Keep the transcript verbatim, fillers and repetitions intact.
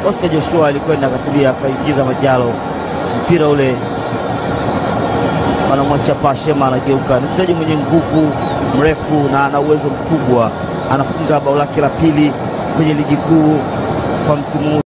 Oscar Joshua alikwenda akatulia akaingiza Majalo, mpira ule anamwacha Pashema, anageuka. Ni mchezaji mwenye nguvu, mrefu na ana uwezo mkubwa. Anafunga bao lake la pili kwenye ligi kuu kwa msimu